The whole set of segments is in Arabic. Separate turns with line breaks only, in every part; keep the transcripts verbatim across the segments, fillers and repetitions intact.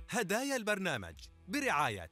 هدايا البرنامج برعاية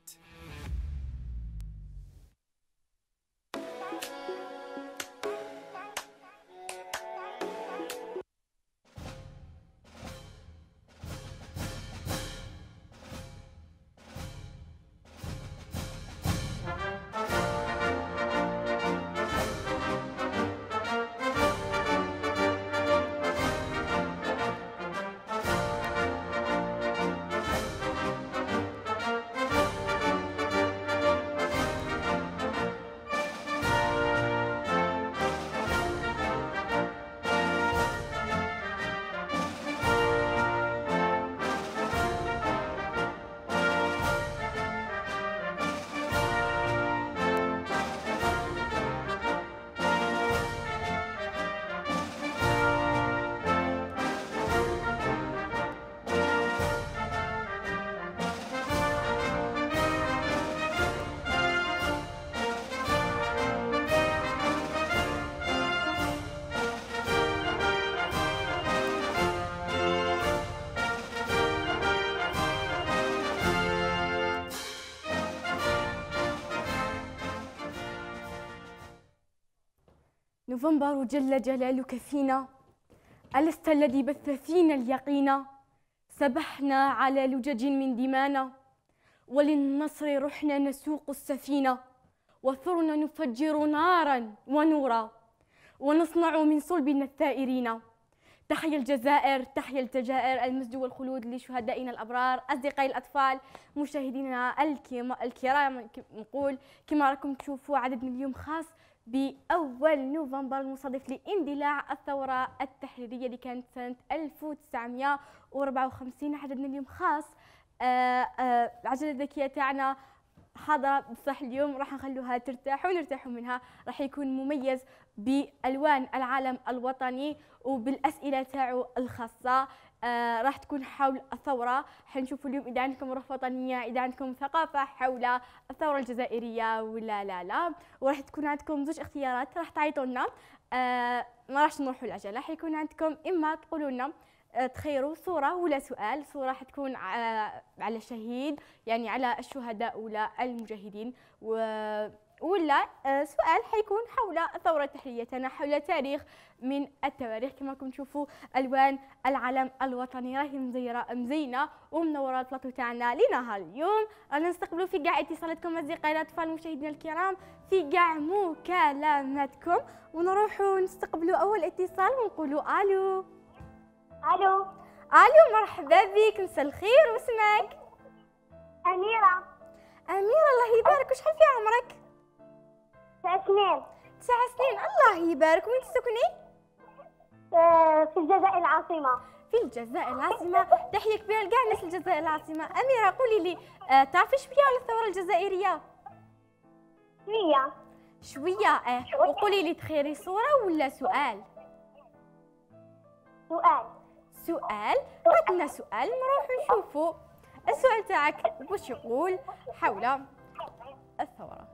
نوفمبر جل جلالك فينا، ألست الذي بث فينا اليقين؟ سبحنا على لجج من دمانا، وللنصر رحنا نسوق السفينة، وثرنا نفجر نارا ونورا، ونصنع من صلبنا الثائرين. تحيا الجزائر، تحيا الجزائر، المجد والخلود لشهدائنا الأبرار. أصدقائي الأطفال، مشاهدينا الكرام، نقول كما راكم تشوفوا عددنا اليوم خاص بأول نوفمبر المصادف لاندلاع الثورة التحريرية اللي كانت سنة ألف وتسعمائة وأربعة وخمسين. عددنا اليوم خاص. آه آه العجلة الذكية تاعنا حاضرة بصح اليوم راح نخلوها ترتاح ونرتاحوا منها. راح يكون مميز بألوان العالم الوطني وبالأسئلة تاعو الخاصة. آه راح تكون حول الثورة. حنشوفوا اليوم إذا عندكم روح وطنية، إذا عندكم ثقافة حول الثورة الجزائرية ولا لا لا. وراح تكون عندكم زوج اختيارات راح تعيطوا لنا. آه ما راحش نروحوا العجلة، حيكون عندكم إما تقولوا لنا تخيروا صورة ولا سؤال. صورة حتكون على شهيد، يعني على الشهداء ولا المجاهدين، و ولا سؤال حيكون حول الثورة التحريرية تاعنا، حول تاريخ من التواريخ. كما راكم تشوفوا ألوان العلم الوطني راهي مزيرة مزينة ومنورة البلاطو تاعنا لنهار اليوم. رانا نستقبلوا في كاع اتصالاتكم أصدقائي الأطفال مشاهدينا الكرام، في كاع مكالماتكم، ونروحوا نستقبلوا أول اتصال ونقولوا ألو.
الو
الو مرحبا بك، مساء الخير، واسمك؟
أميرة.
أميرة الله يبارك، وشحال في عمرك؟
تسع سنين.
تسع سنين، الله يبارك. وين تسكني؟
في الجزائر العاصمة.
في الجزائر العاصمة، تحية كبيرة لكاع الناس الجزائر العاصمة. أميرة قولي لي، آه تعرفي شوية على الثورة الجزائرية؟
شوية
شوية اه. وقولي لي تخيري صورة ولا سؤال؟
سؤال.
سؤال، عندنا سؤال نروح نشوفوا السؤال تاعك واش يقول حول الثورة.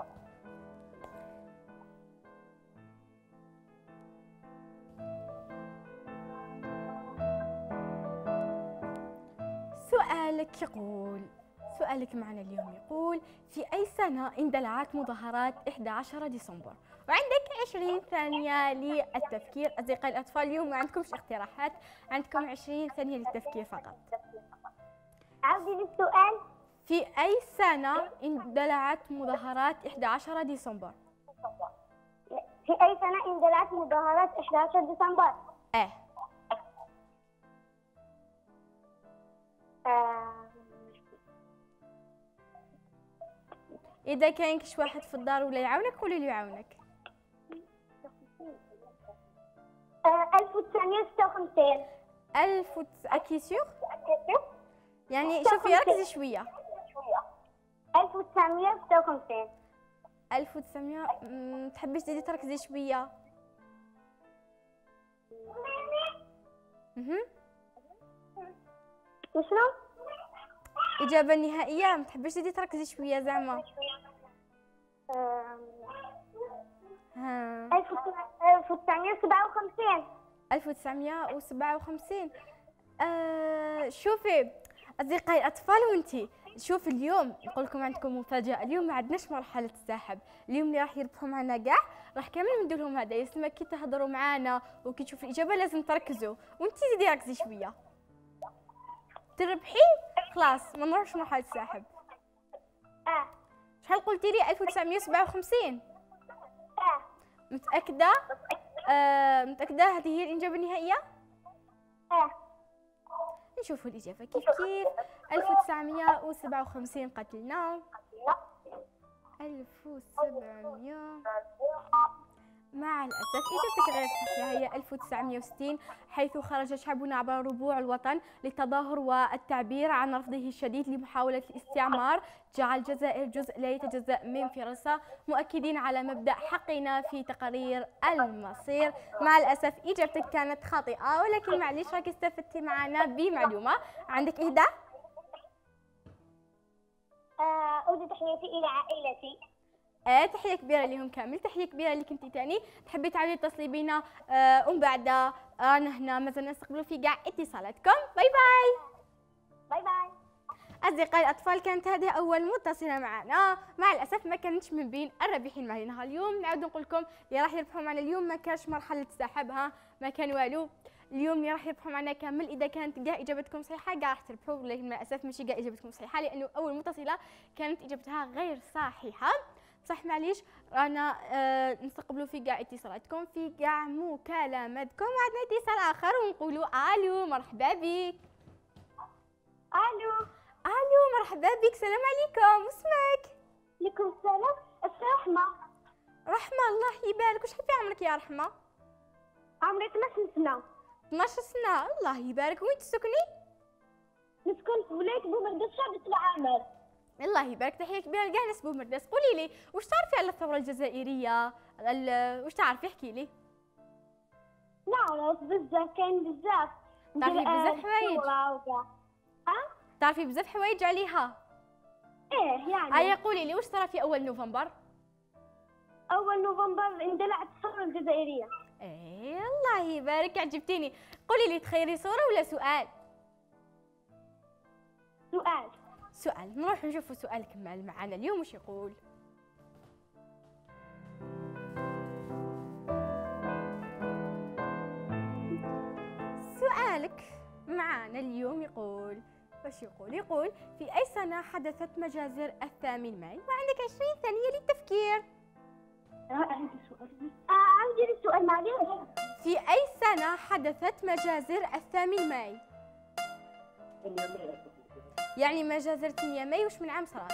سؤالك يقول سؤالك معنا اليوم يقول: في أي سنة اندلعت مظاهرات أحد عشر ديسمبر؟ وعندك عشرين ثانية للتفكير. أصدقائي الأطفال اليوم ما عندكمش اقتراحات، عندكم عشرين ثانية للتفكير فقط.
عاودي لي السؤال.
في أي سنة اندلعت مظاهرات أحد عشر ديسمبر؟
في أي سنة اندلعت مظاهرات أحد عشر ديسمبر؟
اه
آه.
إذا كاين كش واحد في الدار ولا يعاونك قولي له يعاونك.
ألف وتسعمائة وستة وخمسين.
ألف وتس... أكي سيغ؟ يعني شوفي ركزي شوية.
ألف وتسعمائة وستة وخمسين.
ألف وتسعمائة. تحبيش تزيدي تركزي شوية؟ اها
وشنو؟
إجابة نهائية، ما تحبيش تزيدي تركزي شوية زعما؟ ها.
ألف وتسعمائة وسبعة وخمسين.
ألف وتسعمائة وسبعة وخمسين. آه شوفي أصدقائي الأطفال وأنتي، شوف اليوم نقول لكم عندكم مفاجأة. اليوم ما عندناش مرحلة السحب، اليوم اللي راح يربحوا معنا كاع راح كامل ندير لهم هدايا. يسمى كي تهضروا معانا وكي تشوفوا الإجابة لازم تركزوا، وأنتي زيدي ركزي شوية. تربحي خلاص ما نروحش مرحلة السحب.
اه
شحال قلتي لي؟ ألف وتسعمية وسبعة وخمسين.
اه
متأكدة؟ آه متأكدة هذه هي الإجابة النهائية؟
اه
نشوفوا الإجابة كيف كيف. ألف وتسعمية وسبعة وخمسين قتلنا. ألف وسبعمية مع الأسف إجابتك غير صحيحة، هي ألف وتسعمية وستين، حيث خرج شعبنا عبر ربوع الوطن للتظاهر والتعبير عن رفضه الشديد لمحاولة الاستعمار جعل الجزائر جزء لا يتجزأ من فرنسا، مؤكدين على مبدأ حقنا في تقرير المصير. مع الأسف إجابتك كانت خاطئة، ولكن معليش راكي استفدتي معنا بمعلومة. عندك إهداء؟
آه، أودي تحياتي إلى عائلتي.
آه تحية كبيرة لهم كامل، تحية كبيرة لك انت تاني. تحبي تعاودي تتصلي بينا آه ومن بعد رانا هنا مازلنا نستقبلوا في كاع اتصالاتكم. باي باي.
باي باي.
أصدقائي الأطفال، كانت هذه أول متصلة معنا، مع الأسف ما كانتش من بين الرابحين معنا اليوم. نعاود نقول لكم اللي راح يربحوا معنا اليوم ما كانش مرحلة السحب، ها ما كان والو. اليوم اللي راح يربحوا معنا كامل إذا كانت كاع إجابتكم صحيحة كاع راح تربحوا، ولكن مع الأسف ماشي كاع إجابتكم صحيحة، لأنه أول متصلة كانت إجابتها غير صحيحة. صح معليش رانا آه نستقبلوا في كاع اتصالاتكم، في كاع مكالماتكم. عندنا اتصال آخر ونقولوا ألو، مرحبا بك.
ألو.
ألو مرحبا بك، السلام عليكم، واسمك؟
عليكم السلام، اسمي رحمة.
رحمة، الله يبارك. وشحال في عمرك يا رحمة؟
عمري اثناش سنة.
اثناش سنة، الله يبارك. وين تسكني؟
نسكن في ولاية بومرداس شعب العامر.
الله يبارك، تحية كبيرة لكاع ناس بومرداس. قولي لي واش تعرفي على الثورة الجزائرية؟ واش تعرفي؟ احكي لي.
نعرف بزاف، كاين بزاف.
تعرفي بزاف حوايج؟
ها؟
تعرفي بزاف حوايج عليها؟
ايه يعني.
هيا قولي لي واش صرا في أول نوفمبر؟
أول نوفمبر اندلعت الثورة الجزائرية.
ايه الله يبارك، عجبتيني. قولي لي تخيري صورة ولا سؤال؟
سؤال.
سؤال. نروح نشوفوا سؤال كمال معنا اليوم وش يقول. سؤالك معنا اليوم يقول وش يقول؟ يقول في أي سنة حدثت مجازر الثامن ماي؟ وعندك عشرين ثانية للتفكير.
عندي سؤال. آه عندي السؤال معليش.
في أي سنة حدثت مجازر الثامن ماي؟ يعني مجازر ثمانية ماي وش من عام صارت؟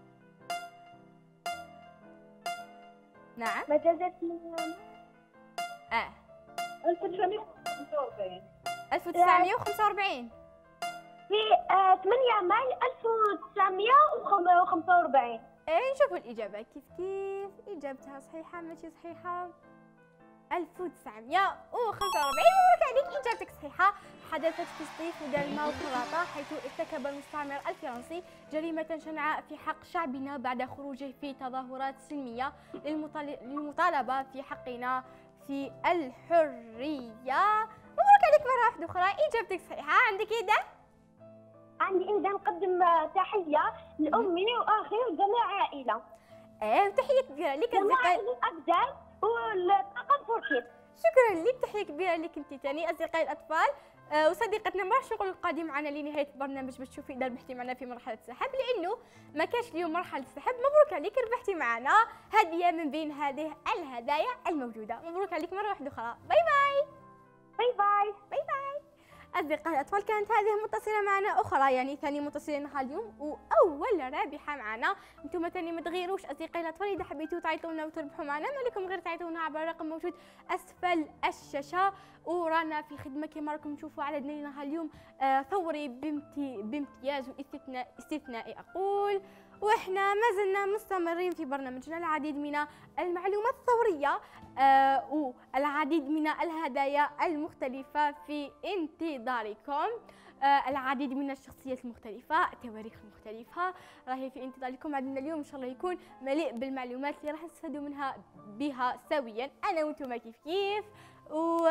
نعم.
مجازر ثمانية ماي.
اه
ألف وتسعمية وخمسة وأربعين.
ألف وتسعمية وخمسة وأربعين.
في آه ثمانية ماي ألف وتسعمية وخمسة وأربعين.
ايه نشوفوا الإجابة كيف كيف. إجابتها صحيحة ماشي صحيحة؟ ألف وتسعمية وخمسة وأربعين. مبروك عليك، إجابتك صحيحة. حدثت في سطيف ودلما وقراطة، حيث ارتكب المستعمر الفرنسي جريمة شنعاء في حق شعبنا بعد خروجه في تظاهرات سلمية للمطالبة في حقنا في الحرية. مبروك عليك مرة واحدة أخرى، إجابتك صحيحة. عندك إهداء؟
عندي إهداء نقدم تحية لأمي وأخي وجميع العائلة.
إيه تحية كبيرة لك أصدقائي.
الأبدال والطاقم فوركيت.
شكرا لك، تحية كبيرة لك انت تاني. أصدقائي الأطفال أه وصديقتنا ما راحش نقول القادم معنا لنهاية البرنامج باش تشوفي إذا ربحتي معنا في مرحلة السحب، لأنه ما كانش اليوم مرحلة السحب. مبروك عليك، ربحتي معنا هدية من بين هذه الهدايا الموجودة. مبروك عليك مرة واحدة أخرى. باي باي.
باي باي.
باي باي. أصدقائي الأطفال، كانت هذه متصلة معنا أخرى، يعني ثاني متصلة لنا اليوم وأول رابحة معنا. أنتم ثاني ما تغيروش أصدقائي الأطفال، إذا حبيتوا تعيطوا لنا وتربحوا معنا ما لكم غير تعيطوا لنا عبر الرقم موجود أسفل الشاشة. ورانا في الخدمة كما راكم تشوفوا على لنا اليوم آه ثوري بامتي بامتياز واستثناء استثنائي أقول. واحنا ما زلنا مستمرين في برنامجنا، العديد من المعلومات الثورية آه والعديد من الهدايا المختلفة في انتظاركم، آه العديد من الشخصيات المختلفة، التواريخ المختلفة راهي في انتظاركم. عندنا اليوم ان شاء الله يكون مليء بالمعلومات اللي راح نستفادوا منها بها سويا انا وانتم كيف كيف. و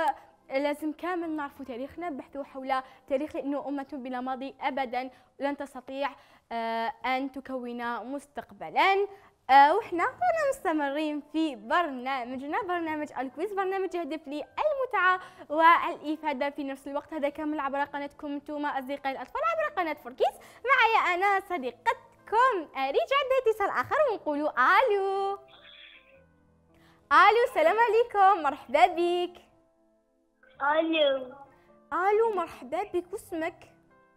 لازم كامل نعرفوا تاريخنا، نبحثوا حول تاريخ، لأنه أمة بلا ماضي أبدا لن تستطيع آه أن تكون مستقبلا. آه وإحنا رانا مستمرين في برنامجنا، برنامج الكويز، برنامج يهدف للمتعة والإفادة في نفس الوقت. هذا كامل عبر قناتكم انتم أصدقائي الأطفال، عبر قناة فوركيز. معي أنا صديقتكم أريج. عندنا اتصال آخر ونقولوا ألو. ألو، السلام عليكم، مرحبا بك.
الو.
ألو، مرحبا بك، واسمك؟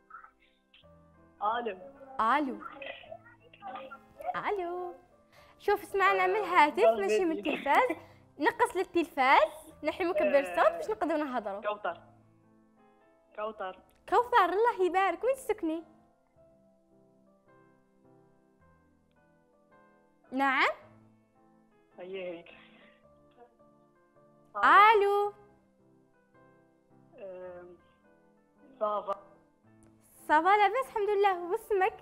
الو.
ألو. ألو. شوف، اسمعنا من الهاتف ماشي من التلفاز. نقص للتلفاز، نحي مكبر الصوت باش نقدروا نهضروا.
كوثر. كوثر.
كوثر، الله يبارك، وين تسكني؟ نعم؟
هي هيك.
ألو.
صافا.
صافا، لاباس الحمد لله، واسمك؟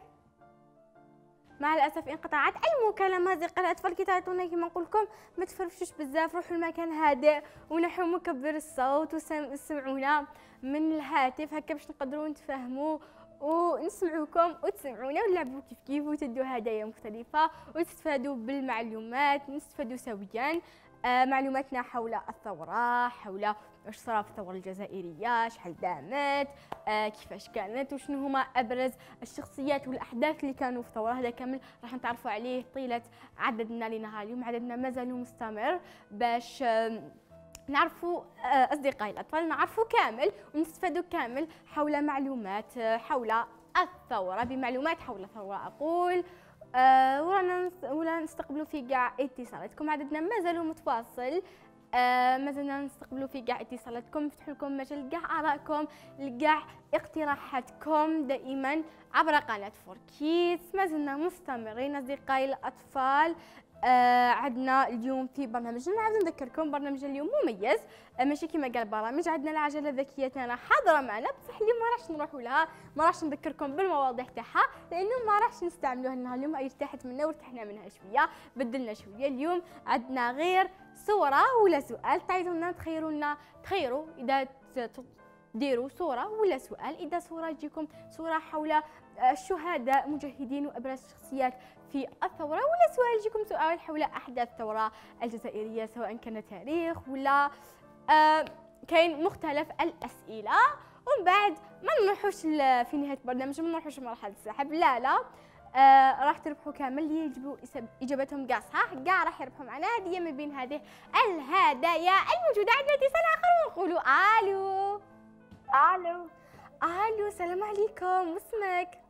مع الاسف انقطعت المكالمه. اصدقائي الاطفال كي تعيطونا كيما نقول لكم ما تفرفشوش بزاف، روحوا لمكان هادئ ونحوا مكبر الصوت وسمعونا من الهاتف هكا باش نقدروا نتفاهموا ونسمعوكم وتسمعونا ونلعبوا كيف كيف وتدوا هدايا مختلفه وتستفادوا بالمعلومات، نستفادوا سويا. آه معلوماتنا حول الثورة، حول واش صرا في الثورة الجزائرية، شحال دامت، آه كيفاش كانت، وشنو هما أبرز الشخصيات والأحداث اللي كانوا في الثورة. هذا كامل راح نتعرفوا عليه طيلة عددنا لنهار اليوم. عددنا مازال مستمر باش آه نعرفوا آه أصدقائي الأطفال، نعرفوا كامل ونستفادوا كامل حول معلومات آه حول الثورة، بمعلومات حول الثورة أقول. آه ورانا ولا نستقبلوا في كاع اتصالاتكم. عددنا مازال متواصل، آه مازلنا نستقبلوا في كاع اتصالاتكم، نفتح لكم مجال كاع ارائكم، لكاع اقتراحاتكم دائما عبر قناه فوركيز. مازلنا مستمرين اصدقائي الاطفال. آه عندنا اليوم في برنامجنا، نعاود نذكركم برنامج اليوم مميز، آه ماشي كيما قال برامج. عندنا العجله الذكيه تاعنا حاضره معنا، بصح اليوم ما راحش نروحوا لها، ما راحش نذكركم بالمواضيع تاعها لانه ما راحش نستعملوها لنا اليوم. ارتاحت منا وارتحنا منها شويه، بدلنا شويه. اليوم عندنا غير صوره ولا سؤال، تعيطوا لنا تخيروا لنا، تخيروا اذا ديروا صوره ولا سؤال. اذا صوره تجيكم صوره حول الشهداء مجاهدين وابرز الشخصيات في الثوره، ولا سؤال يجيكم سؤال حول احداث الثوره الجزائريه، سواء كان تاريخ ولا آه كاين مختلف الاسئله. ومن بعد ما نروحوش في نهايه البرنامج، ما نروحوش مرحله السحب، لا لا آه راح تربحوا كامل اللي يجيبوا اجابتهم كاع صح، كاع راح يربحوا معنا هديه من بين هذه الهدايا الموجوده. عندنا اتصال اخر ونقولوا الو.
الو.
الو، السلام عليكم، واسمك؟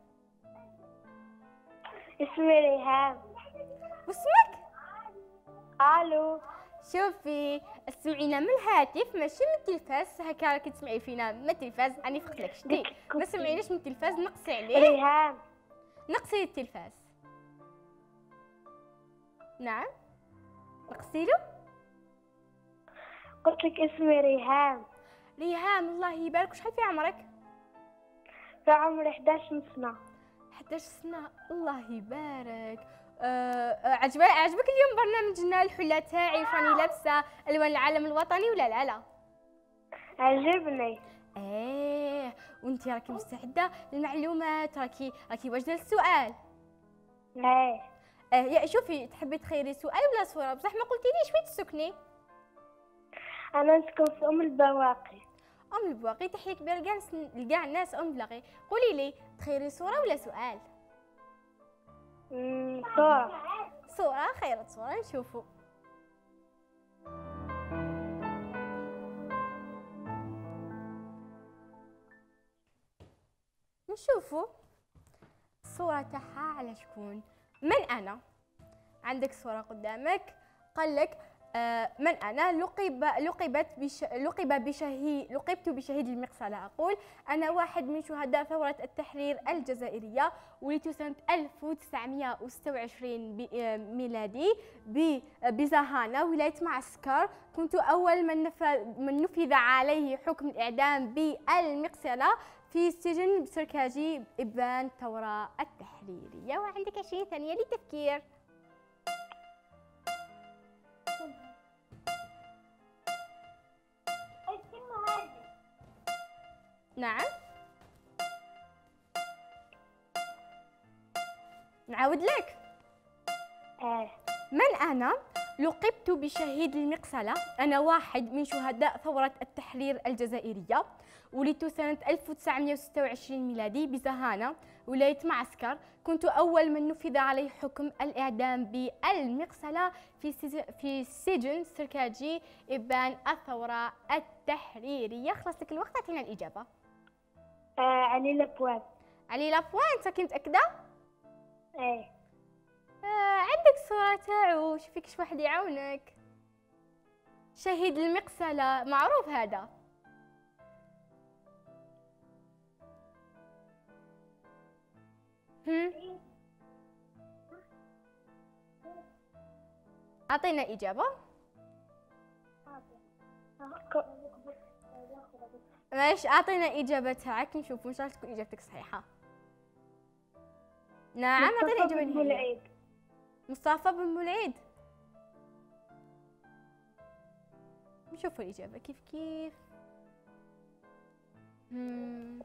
اسمي ريهام.
واسمك؟
الو.
شوفي، اسمعينا من الهاتف ماشي من التلفاز، هكا راكي تسمعي فينا من التلفاز. راني فقت لك شتي، ما سمعيناش من التلفاز، نقصي عليه.
ريهام.
نقصي التلفاز. نعم، نقصي له.
قلت لك اسمي ريهام.
ريهام، الله يبارك. وشحال في عمرك؟
في عمري إحدى عشر سنة.
إحدى عشر سنة، الله يبارك. أه عجبك عجبك اليوم برنامجنا الحلة تاعي راني لابسة ألوان العلم الوطني ولا لا لا؟
عجبني.
ايه، وانت راكي مستعدة للمعلومات، راكي راكي واجدة للسؤال؟
ايه.
اه يا شوفي، تحبي تخيري سؤال ولا صورة؟ بصح ما قلتيليش وين تسكني؟
أنا نسكن في أم البواقي.
أم البواقي، تحية كبيرة لكاع الناس أم البواقي. قولي لي، تخيري صورة ولا سؤال؟
امم صورة.
صورة، خيرت صورة نشوفوا. نشوفوا الصورة تاعها على شكون. من أنا؟ عندك صورة قدامك، قال لك آه من أنا؟ لقب لقبت بش لقب بشهيد لقبت بشهيد المقصلة. أقول أنا واحد من شهداء ثورة التحرير الجزائرية، ولدت سنة ألف وتسعمائة وستة وعشرين ميلادي بزهانة ولاية معسكر. كنت أول من نفذ من نفذ عليه حكم الإعدام بالمقصلة في سجن بسركاجي إبان الثورة التحريرية. وعندك عشرين ثانية للتفكير. نعم. نعاود لك.
إيه.
من أنا؟ لقبت بشهيد المقصلة. أنا واحد من شهداء ثورة التحرير الجزائرية. ولدت سنة ألف وتسعمائة وستة وعشرين ميلادي بزهانة ولاية معسكر. كنت أول من نفذ عليه حكم الإعدام بالمقصلة في في سجن سركاجي إبان الثورة التحريرية. خلص لك الوقت، أعطينا الإجابة.
آه علي لابوان.
علي لابوان، أنت كنت متأكدة؟
إيه.
آه عندك صورة تاعو، شوفي كش واحد يعاونك. شهيد المقصلة معروف هذا. هم؟ أعطينا إجابة. ماشي، أعطينا إجابة تاعك نشوف إن شاء الله تكون إجابتك صحيحة. نعم، أعطينا إجابة نهائية. مصطفى بن مولعيد. نشوفوا الإجابة كيف كيف. مم.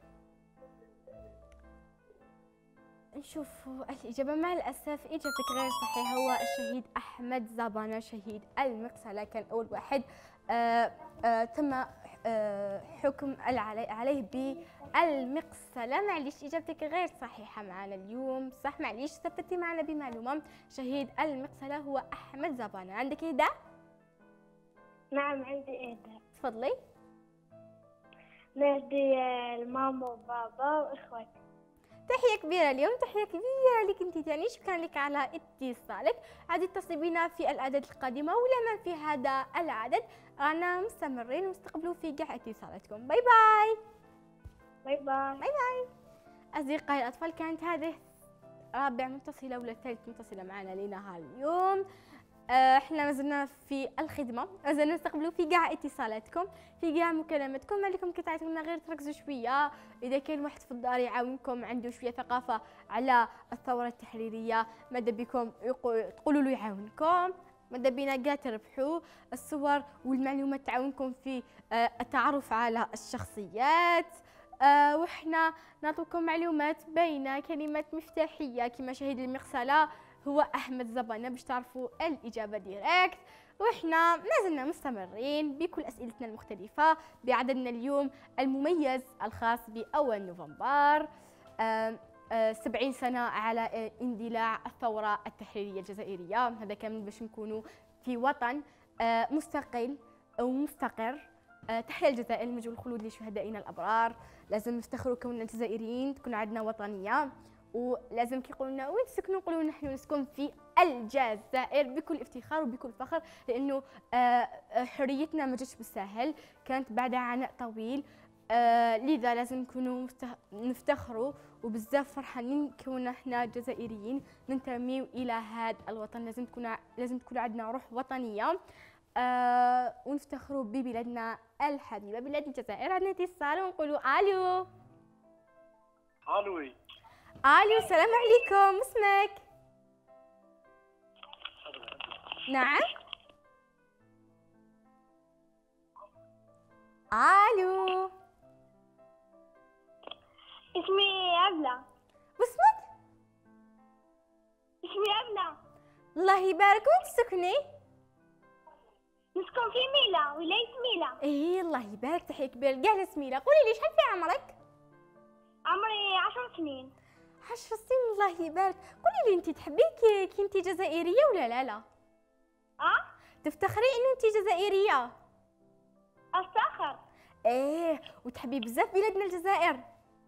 نشوفوا الإجابة. مع الأسف إجابتك غير صحيحة، هو الشهيد أحمد زبانة شهيد المقصلة. كان أول واحد آه آه تم آه حكم عليه بالمقصلة. معليش إجابتك غير صحيحة معنا اليوم. صح، معليش استفدتي معنا بمعلومة. شهيد المقصلة هو أحمد زبانة. عندك إهداء؟
نعم عندي إهداء.
تفضلي.
نهدي الماما وبابا وإخواتي.
تحية كبيرة اليوم، تحية كبيرة لك انت تاني. شكرا لك على اتصالك. عاد اتصلي بنا في الأعداد القادمة ولا من في هذا العدد. رانا مستمرين ونستقبلوا في كاع اتصالاتكم. باي باي.
باي باي.
باي باي. أصدقائي الأطفال، كانت هذه رابع متصلة ولا ثالث متصلة معنا لنهار اليوم. احنا مازلنا في الخدمه، مازلنا نستقبلوا في كاع اتصالاتكم، في كاع مكالماتكم. ما عليكم كي تعيطوا لنا غير تركزوا شويه. اذا كان واحد في الدار يعاونكم عنده شويه ثقافه على الثوره التحريريه، ماذا بكم تقولوا له يعاونكم. ماذا بينا كاع تربحوا الصور والمعلومات تعاونكم في التعرف على الشخصيات. أه وحنا نعطيكم معلومات بين كلمات مفتاحيه كما شهيد المقصله هو أحمد زبانة باش تعرفوا الإجابة ديريكت. وإحنا مازلنا مستمرين بكل أسئلتنا المختلفة بعددنا اليوم المميز الخاص بأول نوفمبر. آه آه سبعين سنة على اندلاع الثورة التحريرية الجزائرية. هذا كامل باش نكونوا في وطن آه مستقل ومستقر. آه تحيا الجزائر، مجد الخلود لشهدائنا الأبرار. لازم نفتخروا كوننا الجزائريين، تكون عندنا وطنية. ولازم كيقولوا لنا وين تسكنوا، نقولوا نحن نسكن في الجزائر بكل افتخار وبكل فخر، لانه حريتنا ما جاتش بالساهل، كانت بعد عناء طويل. لذا لازم نكونوا نفتخروا وبزاف فرحانين كوننا احنا جزائريين ننتمي الى هذا الوطن. لازم تكون لازم تكون عندنا روح وطنيه ونفتخروا ببلادنا الحبيبه بلاد الجزائر. عندنا اتصال ونقولوا الو.
الو.
الو، السلام عليكم. اسمك؟ نعم. الو.
اسمي عبلة.
واسمك؟
اسمي عبلة.
الله يبارك. وين تسكني؟
نسكن في ميلا، ولاية ميلا.
ايه الله يبارك، تحية كبيرة كاع ناس ميلا. قولي لي شحال في عمرك؟
عمري عشر سنين.
عشر سنين، الله يبارك. قولي لي انت تحبي كي, كي انت جزائريه ولا لا لا؟
اه
تفتخري انه انت جزائريه؟
افتخر.
ايه، وتحبي بزاف بلادنا الجزائر؟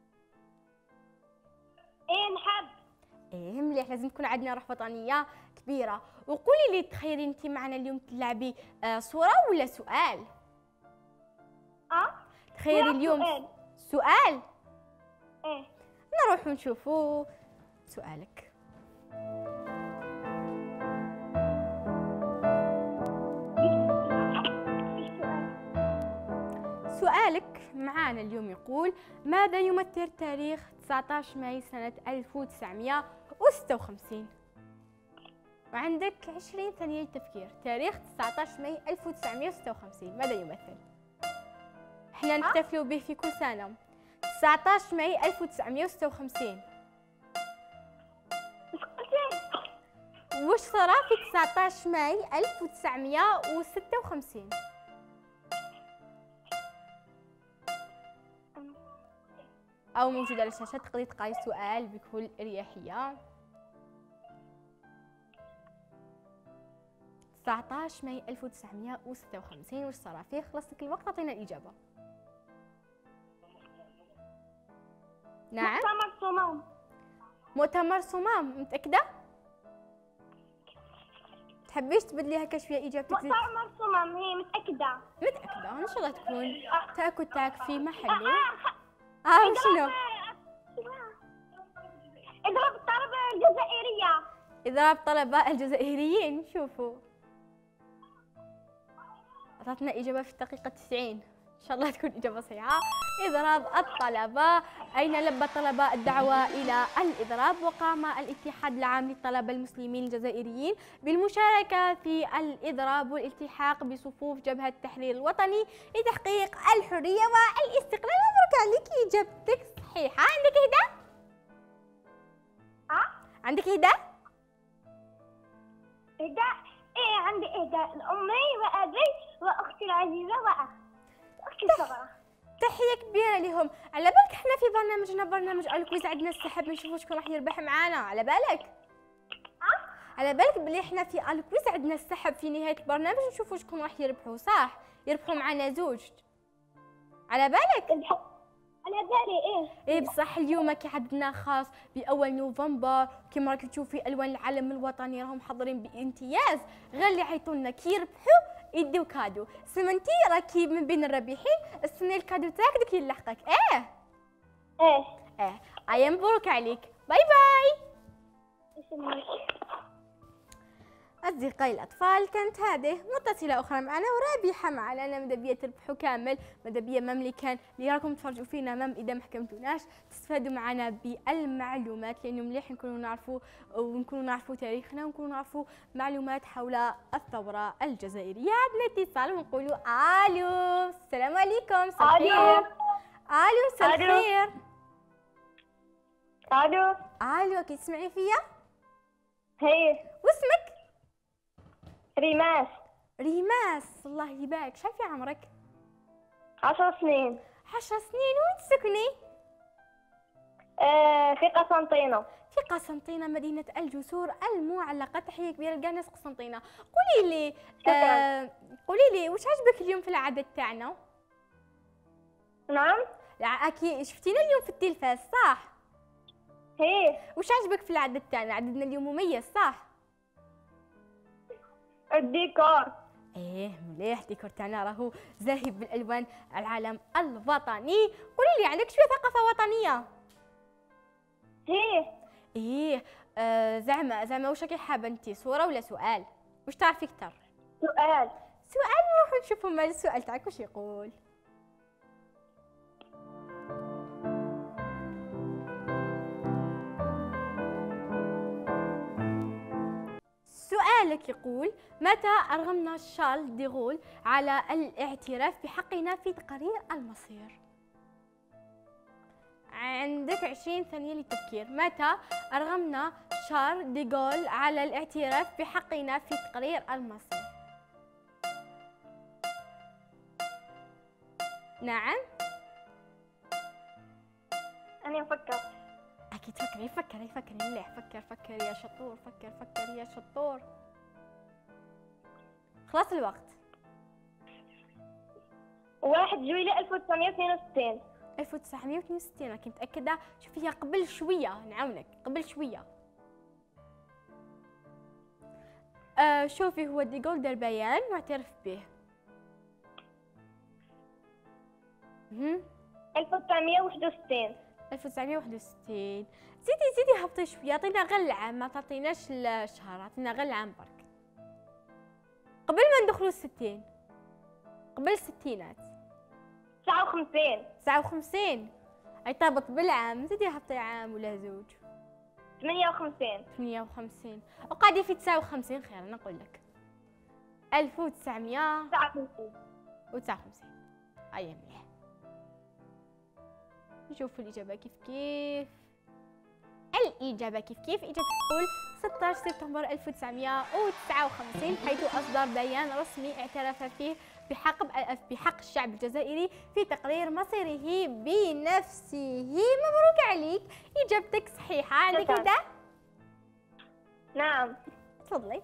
ايه نحب.
ايه مليح، لازم تكون عندنا روح وطنيه كبيره. وقولي لي تخيلي انت معنا اليوم تلعبي آه صوره ولا سؤال؟
اه
تخيلي اليوم
سؤال.
سؤال؟
ايه
نروح نشوفوا سؤالك. سؤالك معانا اليوم يقول: ماذا يمثل تاريخ تسعة عشر ماي سنة ألف وتسعمائة وستة وخمسين؟ وعندك عشرين ثانية للتفكير. تاريخ تسعة عشر ماي ألف وتسعمائة وستة وخمسين ماذا يمثل؟ احنا نحتفلوا به في كل سنة. تسعة عشر ماي ألف وتسعمائة وستة وخمسين.
ايش قلتي؟
وش صرا في تسعة عشر ماي ألف وتسعمائة وستة وخمسين؟ أو موجود على الشاشة، تقدري تقراي السؤال بكل اريحية. تسعة عشر ماي ألف وتسعمائة وستة وخمسين، وش صرا فيه؟ خلص لك الوقت، اعطينا الإجابة. نعم.
مؤتمر صمام.
مؤتمر صمام، متأكدة؟ تحبيش تبدليها كشفية إجابتك؟
مؤتمر صمام، هي متأكدة.
متأكدة، إن شاء الله تكون تأكد تاك في محله.
آه
اه شنو؟
اضرب الطلبة الجزائرية.
إضراب طلبة الجزائريين. شوفوا أعطتنا إجابة في الدقيقة تسعين، إن شاء الله تكون إجابة صحيحة. إضراب الطلبة. أين لبى الطلبة الدعوة إلى الإضراب؟ وقام الاتحاد العام للطلبة المسلمين الجزائريين بالمشاركة في الإضراب والالتحاق بصفوف جبهة التحرير الوطني لتحقيق الحرية والاستقلال. مبروك عليك، إجابتك صحيحة. عندك إهداء؟
ها؟
عندك إهداء؟
إهداء؟ إيه عندي إهداء لأمي وأبي وأختي العزيزة وأخ أختي الصغيرة.
تحية كبيرة لهم. على بالك احنا في برنامجنا برنامج الكويز عندنا السحب، بنشوفوا شكون راح يربح معانا. على بالك؟
ها؟
على بالك بلي احنا في الكويز عندنا السحب في نهاية البرنامج، نشوفوا شكون راح يربحوا، صح؟ يربحوا معانا زوج. على بالك؟
على بالي. إيه
ايه بصح اليوم كي عندنا خاص بأول نوفمبر، كيما راكي تشوفي ألوان العلم الوطني راهم محضرين بامتياز، غير اللي عيطولنا كي يربحوا يديو كادو. سمنتي راكي من بين الرابحين، السنة الكادو تاعك داك يلحقك. ايه
إيه
ايه ايا مبروك عليك. باي باي.
يسلمك.
أصدقائي الأطفال، كانت هذه متصلة أخرى معنا ورابحة معنا. ماذا بيا تربحوا كامل، ماذا بيا مام اللي كان اللي راكم تفرجوا فينا مام إذا ما حكمتوناش تستفادوا معنا بالمعلومات، لأنه مليح نكونوا نعرفوا ونكونوا نعرفوا تاريخنا ونكونوا نعرفوا معلومات حول الثورة الجزائرية. عندنا اتصال ونقولوا ألو، السلام عليكم. مساء الخير. ألو مساء الخير.
ألو.
ألو كي تسمعي فيا؟
هي.
واسمك؟
ريماس.
ريماس، الله يبارك. شحال في عمرك؟
عشر سنين.
عشر سنين. وين تسكني؟
آه في قسنطينة.
في قسنطينة، مدينة الجسور المعلقة. تحية كبيرة لكاع ناس قسنطينة. قولي لي آه قولي لي واش عجبك اليوم في العدد تاعنا؟
نعم.
لا اكيد شفتينا اليوم في التلفاز، صح؟
هي.
واش عجبك في العدد تاعنا؟ عددنا اليوم مميز، صح؟
الديكور.
ايه مليح، الديكور تاعنا راهو زاهي بالالوان العلم الوطني. قولي لي عندك شويه ثقافه وطنيه؟
هي.
ايه آه زعما زعما واش راكي حابه انت، صوره ولا سؤال؟ واش تعرفي اكثر؟
سؤال.
سؤال. نروحوا نشوفوا مال السؤال تاعك واش يقول. سؤالك يقول: متى أرغمنا شارل ديغول على الاعتراف بحقنا في تقرير المصير؟ عندك عشرين ثانية للتفكير. متى أرغمنا شارل ديغول على الاعتراف بحقنا في تقرير المصير؟ نعم؟
أنا أفكر.
أكيد فكري فكري فكري مليح. فكر فكر يا شطور، فكر فكر يا شطور. خلاص الوقت.
واحد جويلية ألف وتسعمائة واثنين وستين.
ألف وتسعمائة واثنين وستين راكي متأكدة؟ شوفيها قبل شوية، نعاونك قبل شوية. آه شوفي هو ديغول دار بيان واعترف به.
ألف وتسعمائة وواحد وستين.
ألف وتسعمائة وواحد وستين. زيدي زيدي هبطي شوية، عطينا غير العام، ما تعطيناش الشهر، عطينا غير العام برك. قبل ما ندخلوا الستين، قبل الستينات.
تسعة وخمسين.
تسعة وخمسين. أي طابط بالعام، زيدي هبطي عام ولا زوج.
ثمانية وخمسين.
ثمانية وخمسين. وقاعدة في تسعة وخمسين خير، أنا نقول لك. ألف وتسعمائة
تسعة وخمسين.
وتسعة وخمسين. أي مليح. نشوفوا الإجابة كيف كيف. الإجابة كيف كيف إجابة تقول ستة عشر سبتمبر ألف وتسعمائة وتسعة وخمسين، حيث أصدر بيان رسمي اعترف فيه بحق بحق الشعب الجزائري في تقرير مصيره بنفسه. مبروك عليك، إجابتك صحيحة. عندك هدى؟
نعم.
تفضلي.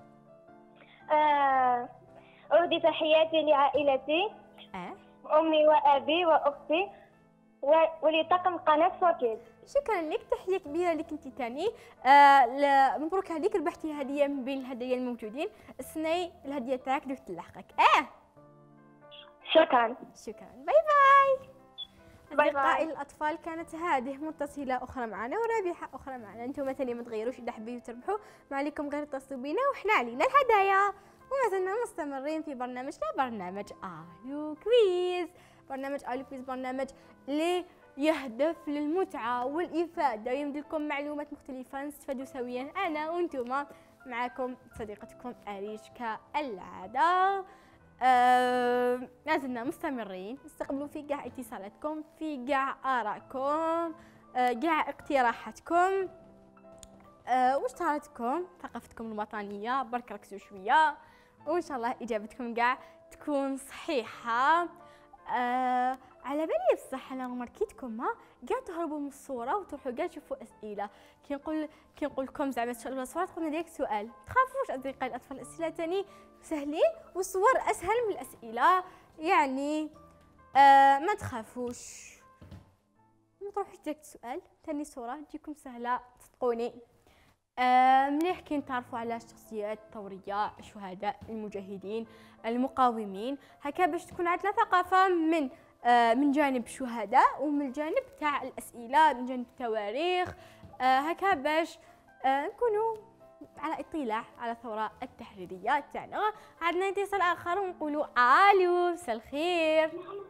آه، أهدي تحياتي لعائلتي،
آه.
أمي وأبي وأختي و- ولطاقم قناة فوكيد.
شكرا لك، تحية كبيرة لك انت تاني. آه ل- مبروك عليك، ربحتي هدية من بين الهدايا الموجودين. السني الهدية تاعك دوك تلحقك. اه
شكرا.
شكرا، باي باي.
باي
أصدقائي
باي.
الأطفال، كانت هذه متصلة أخرى معنا ورابحة أخرى معنا. أنتم مثلا ما تغيروش إذا حبيتوا تربحوا، ما عليكم غير اتصلوا بينا وإحنا علينا الهدايا. وما زلنا مستمرين في برنامجنا، برنامج آلو كويز. برنامج آلو كويز برنامج اللي يهدف للمتعة والإفادة، يمدي لكم معلومات مختلفة نستفادوا سويا أنا وأنتم. معكم صديقتكم أريج كالعادة. آه، ما زلنا مستمرين، استقبلوا في كاع اتصالاتكم، في كاع آرائكم، آه، كاع اقتراحاتكم، آه، واشتراطكم، ثقافتكم الوطنية. برك ركزوا شوية وإن شاء الله إجابتكم كاع تكون صحيحة. آه، على بالي بصح انا ماركيتكم ما كاع تهربوا من الصوره وتروحوا كاع تشوفوا اسئله. كي نقول كي نقول لكم زعما السؤال ولا صوره تقولنا ديك سؤال. تخافوش اصدقائي الاطفال، الاسئله تاني سهلين والصور اسهل من الاسئله، يعني آه ما تخافوش. ما تروحوش ديك السؤال، تاني صوره تجيكم سهله صدقوني. آه مليح كي نتعرفوا على الشخصيات الثوريه، الشهداء، المجاهدين، المقاومين، هكا باش تكون عندنا ثقافه من آه من جانب الشهداء ومن الجانب تاع الاسئله، من جانب التواريخ، آه هكا باش آه نكونوا على اطلاع على الثوره التحريريه تاعنا. عندنا اتصال اخر ونقولوا الو، مساء الخير.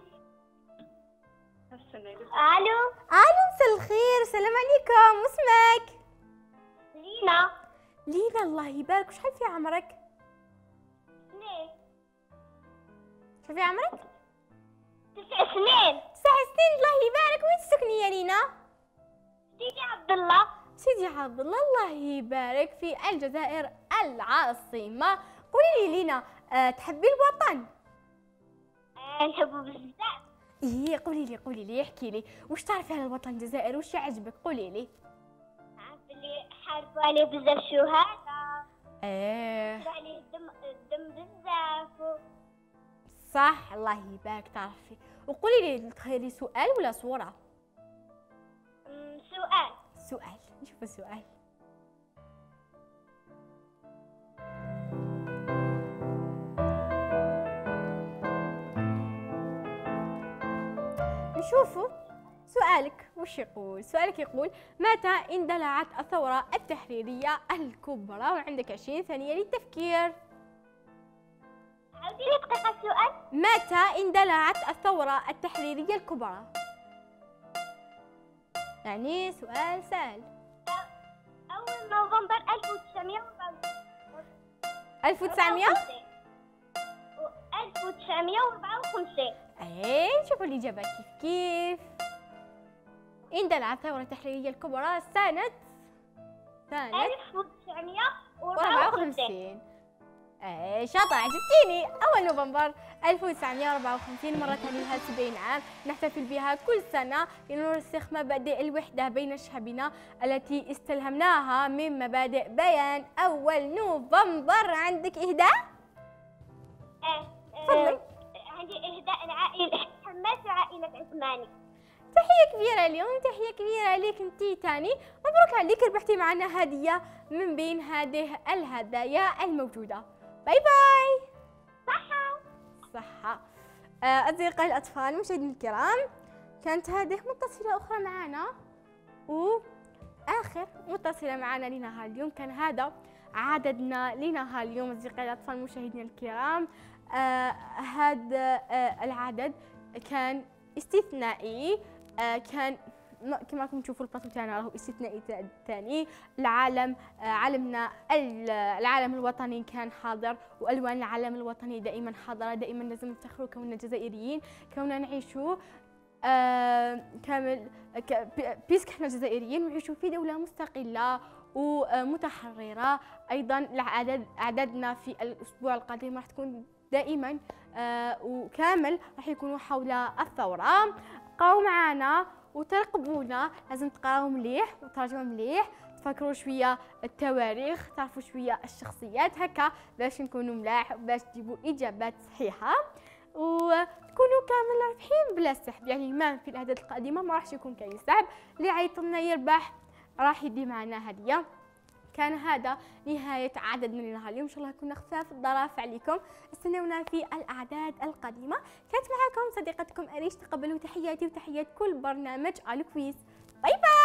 ألو.
الو مساء الخير، السلام عليكم، واسمك؟
لينا.
لينا، الله يبارك. وشحال في عمرك؟
سنين.
شحال في عمرك؟
تسع سنين.
تسع سنين، الله يبارك. وين تسكني يا لينا؟
سيدي عبد الله.
سيدي عبد الله، الله يبارك، في الجزائر العاصمة. قولي لي لينا، أه تحبي الوطن؟
آه، نحبه بزاف.
ايه قولي لي قولي لي احكي لي واش تعرفي على الوطن الجزائري، واش يعجبك؟ قولي لي.
عارف اللي حاربوا عليه بزاف شهداء،
ايه
صار عليه الدم الدم بزاف و-
صح، الله يبارك تعرفي. وقولي لي، تخيلي سؤال ولا صورة؟
أمم، سؤال.
سؤال، نشوف السؤال. نشوفوا سؤالك وش يقول. سؤالك يقول: متى اندلعت الثورة التحريرية الكبرى؟ وعندك عشرين ثانية للتفكير.
عاودي لي دقيقة السؤال.
متى اندلعت الثورة التحريرية الكبرى؟ يعني سؤال سهل.
أول نوفمبر ألف وتسعمائة وأربعة
ألف وتسعمائة
ألف وتسعمائة وأربعة وخمسين.
ايه شوفوا الإجابة كيف كيف. اندلعت الثورة التحريرية الكبرى سنة سنة
ألف وتسعمائة وأربعة
أربعة
وخمسين.
وخمسين. ايه شاطرة، عجبتيني. أول نوفمبر ألف وتسعمائة وأربعة وخمسين مرت عليها سبعين عام، نحتفل بها كل سنة لنرسخ مبادئ الوحدة بين شعبنا التي استلهمناها من مبادئ بيان أول نوفمبر. عندك إهداء؟
آه،
تفضلي.
آه، عندي إهداء لعائلة حماس وعائلة عثماني.
تحية كبيرة اليوم، تحية كبيرة ليك انتي تاني. مبروك عليك، ربحتي معنا هدية من بين هذه الهدايا الموجودة. باي باي.
صحة.
صحة. آه، أصدقائي الأطفال مشاهدينا الكرام، كانت هذه متصلة أخرى معنا، وآخر متصلة معنا لنهار اليوم. كان هذا عددنا لنهار اليوم أصدقائي الأطفال مشاهدينا الكرام. آه، هذا آه، العدد كان استثنائي، آه، كان كما راكم تشوفوا البلاطو تاعنا راهو استثنائي ثاني. العالم آه، علمنا العالم الوطني كان حاضر، والوان العالم الوطني دائما حاضره. دائما لازم نفتخروا كوننا جزائريين، كوننا نعيشوا آه كامل بيسك احنا جزائريين نعيشوا في دولة مستقلة ومتحررة. أيضا العدد أعدادنا في الأسبوع القادم راح تكون دائما آه وكامل راح يكونوا حول الثورة. بقاو معنا وترقبونا، لازم تقراو مليح وترجموا مليح، تفكروا شويه التواريخ، تعرفوا شويه الشخصيات هكا باش نكونوا ملاح باش تجيبوا اجابات صحيحه وتكونوا كامل رابحين بلا سحب. يعني ما في الاعداد القادمه ما راحش يكون كاين سحب، اللي عيط لنا يربح راح يدي معنا هديه. كان هذا نهاية عددنا لنهار اليوم، إن شاء الله كنا خفاف الظراف عليكم. استنونا في الأعداد القادمة. كانت معكم صديقتكم أريش، تقبلوا تحياتي وتحيات كل برنامج الكويس. باي باي.